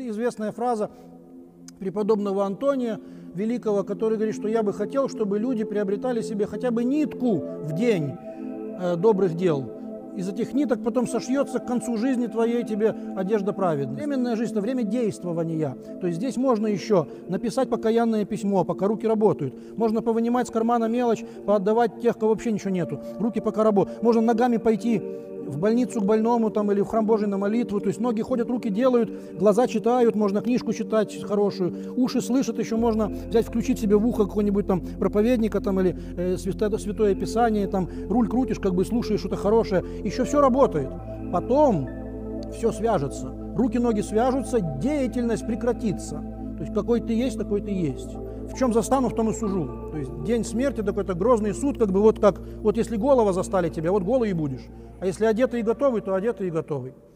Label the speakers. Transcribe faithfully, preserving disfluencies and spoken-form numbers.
Speaker 1: известная фраза преподобного Антония Великого, который говорит, что я бы хотел, чтобы люди приобретали себе хотя бы нитку в день э, добрых дел. Из этих ниток потом сошьется к концу жизни твоей тебе одежда праведная. Временная жизнь – это время действования. То есть здесь можно еще написать покаянное письмо, пока руки работают. Можно повынимать с кармана мелочь, поотдавать тех, кого вообще ничего нету. Руки пока работают. Можно ногами пойти в больницу к больному там, или в храм Божий на молитву. То есть ноги ходят, руки делают, глаза читают, можно книжку читать хорошую, уши слышат, еще можно взять, включить себе в ухо какого-нибудь там проповедника там, или э, святое, святое Писание, там, руль крутишь, как бы слушаешь что-то хорошее. Еще все работает. Потом все свяжется. Руки, ноги свяжутся, деятельность прекратится. То есть какой ты есть, такой ты есть. В чем застану, в том и сужу. То есть день смерти такой-то грозный суд, как бы вот как, вот если голова застали тебя, вот голый и будешь. А если одетый и готовый, то одетый и готовый.